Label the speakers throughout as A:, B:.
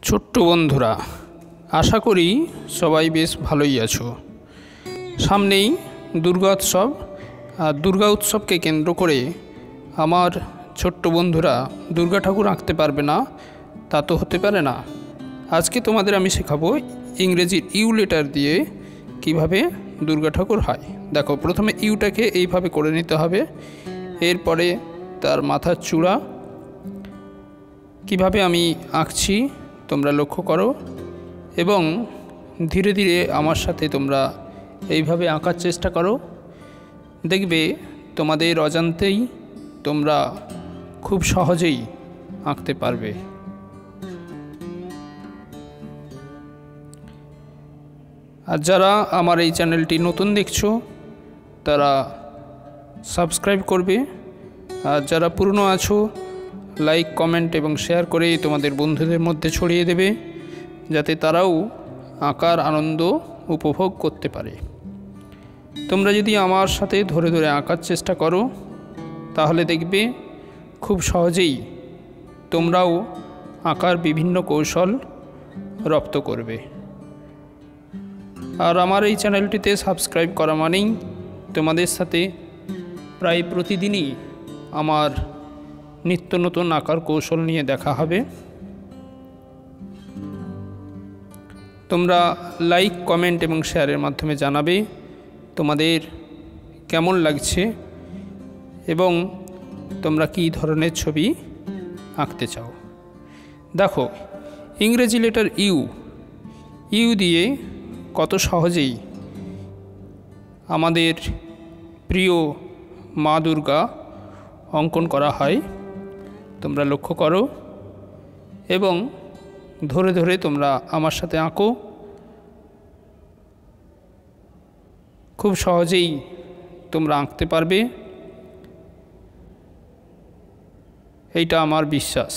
A: ছোট্ট বন্ধুরা, আশা করি সবাই বেশ ভালোই আছো। সামনেই দুর্গা উৎসব, আর দুর্গা উৎসবকে কেন্দ্র করে আমার ছোট্ট বন্ধুরা দুর্গা ঠাকুর আঁকতে পারবে না তা তো হতে পারে না। আজকে তোমাদের আমি শেখাবো ইংরেজির ইউ লেটার দিয়ে কিভাবে দুর্গা ঠাকুর হয়। দেখো, প্রথমে ইউটাকে এইভাবে করে নিতে হবে। এরপরে তার মাথার চূড়া কিভাবে আমি আঁকছি তোমরা লক্ষ্য করো, এবং ধীরে ধীরে আমার সাথে তোমরা এইভাবে আঁকার চেষ্টা করো। দেখবে তোমাদের অজান্তেই তোমরা খুব সহজেই আঁকতে পারবে। আর যারা আমার এই চ্যানেলটি নতুন দেখছো তারা সাবস্ক্রাইব করবে, আর যারা পুরনো আছো লাইক, কমেন্ট এবং শেয়ার করে তোমাদের বন্ধুদের মধ্যে ছড়িয়ে দেবে, যাতে তারাও আঁকার আনন্দ উপভোগ করতে পারে। তোমরা যদি আমার সাথে ধরে ধরে আঁকার চেষ্টা করো তাহলে দেখবে খুব সহজেই তোমরাও আঁকার বিভিন্ন কৌশল রপ্ত করবে। আর আমার এই চ্যানেলটিতে সাবস্ক্রাইব করা মানেই তোমাদের সাথে প্রায় প্রতিদিনই আমার নিত্য নতুন আঁকার কৌশল নিয়ে দেখা হবে। তোমরা লাইক, কমেন্ট এবং শেয়ারের মাধ্যমে জানাবে তোমাদের কেমন লাগছে এবং তোমরা কী ধরনের ছবি আঁকতে চাও। দেখো, ইংরেজি লেটার ইউ দিয়ে কত সহজেই আমাদের প্রিয় মা দুর্গা অঙ্কন করা হয়। তোমরা লক্ষ্য করো এবং ধরে ধরে তোমরা আমার সাথে আঁকো। খুব সহজেই তোমরা আঁকতে পারবে, এইটা আমার বিশ্বাস।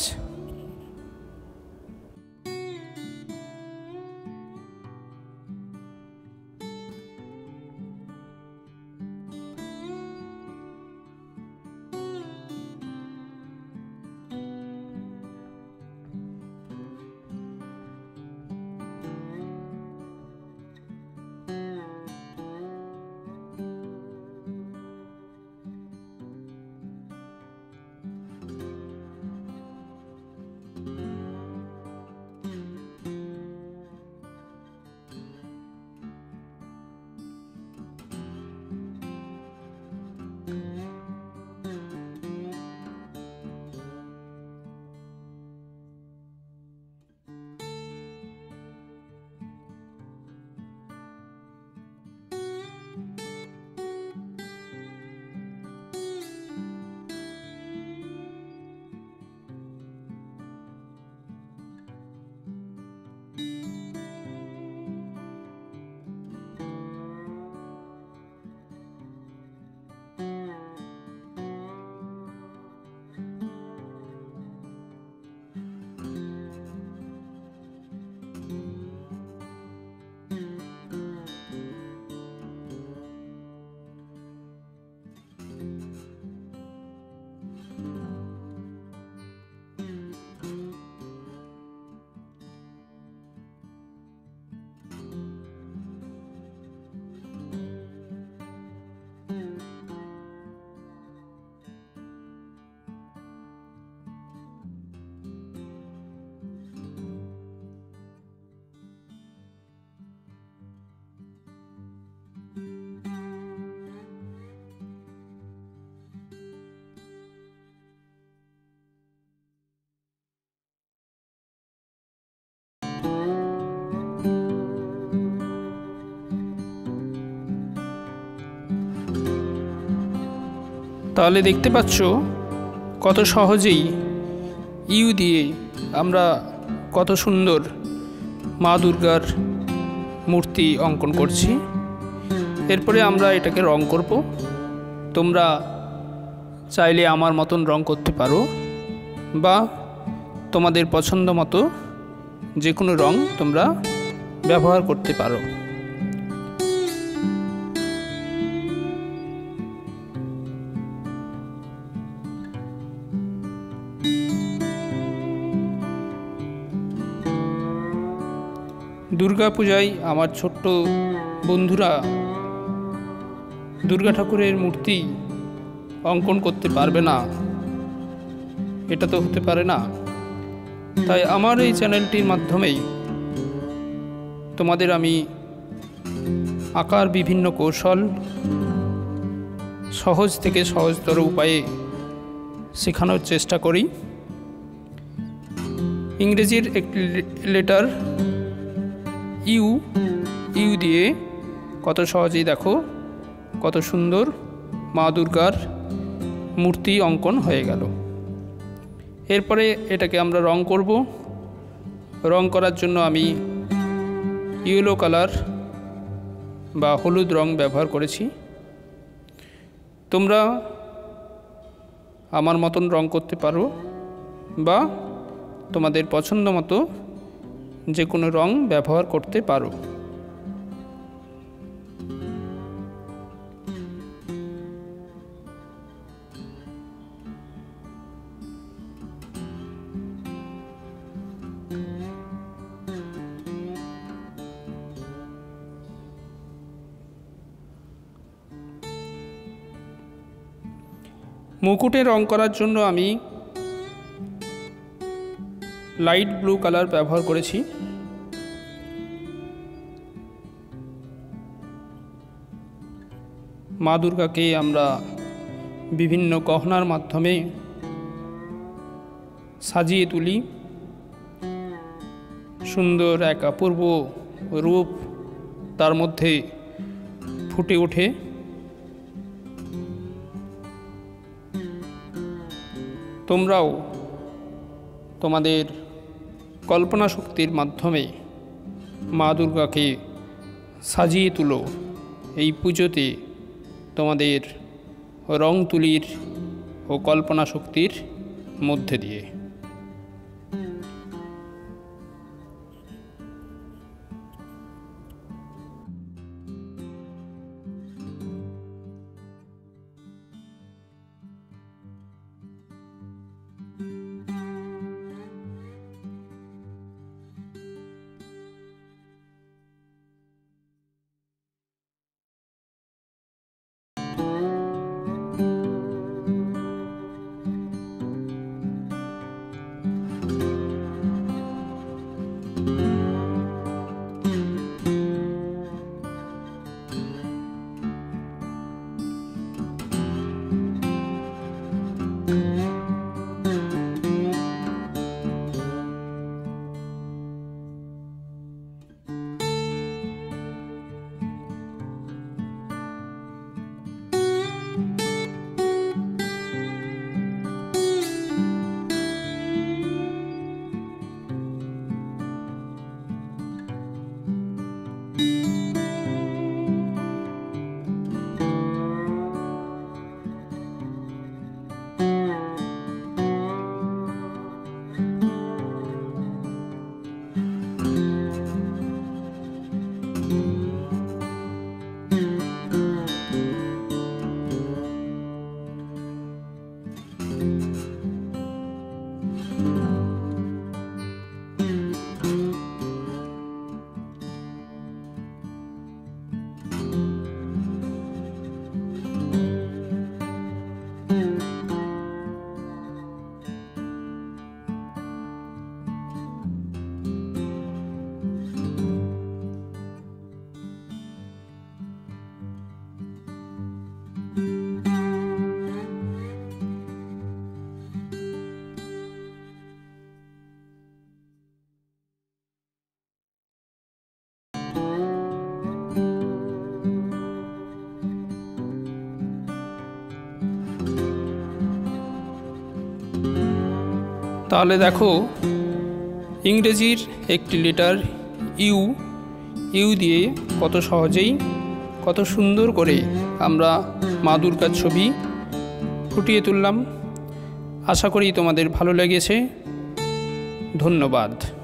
A: তাহলে দেখতে পাচ্ছ কত সহজেই ইউ দিয়ে আমরা কত সুন্দর মা দুর্গার মূর্তি অঙ্কন করছি। এরপরে আমরা এটাকে রং করব। তোমরা চাইলে আমার মতন রং করতে পারো, বা তোমাদের পছন্দ মতো যে কোনো রং তোমরা ব্যবহার করতে পারো। দুর্গা পূজায় আমার ছোট্ট বন্ধুরা দুর্গা ঠাকুরের মূর্তি অঙ্কন করতে পারবে না, এটা তো হতে পারে না। তাই আমার এই চ্যানেলটির মাধ্যমেই তোমাদের আমি আঁকার বিভিন্ন কৌশল সহজ থেকে সহজতর উপায়ে শেখানোর চেষ্টা করি। ইংরেজির একটি লেটার ইউ দিয়ে কত সহজেই দেখো কত সুন্দর মা দুর্গার মূর্তি অঙ্কন হয়ে গেল। এরপরে এটাকে আমরা রং করব। রং করার জন্য আমি ইয়েলো কালার বা হলুদ রং ব্যবহার করেছি। তোমরা আমার মতন রং করতে পারো বা তোমাদের পছন্দ মতো যে কোনো রং ব্যবহার করতে পারো। মুকুটে রং করার জন্য আমি লাইট ব্লু কালার ব্যবহার করেছি। মা দুর্গাকে আমরা বিভিন্ন গহনার মাধ্যমে সাজিয়ে তুলি। সুন্দর এক অপূর্ব রূপ তার মধ্যে ফুটে ওঠে। তোমরাও তোমাদের কল্পনা শক্তির মাধ্যমে মা দুর্গাকে সাজিয়ে তুলো এই পুজোতে তোমাদের রং তুলির ও কল্পনা শক্তির মধ্যে দিয়ে। তাহলে দেখো ইংরেজির একটি লেটার ইউ দিয়ে কত সহজেই কত সুন্দর করে আমরা মা দুর্গার ছবি ফুটিয়ে তুললাম। আশা করি তোমাদের ভালো লেগেছে। ধন্যবাদ।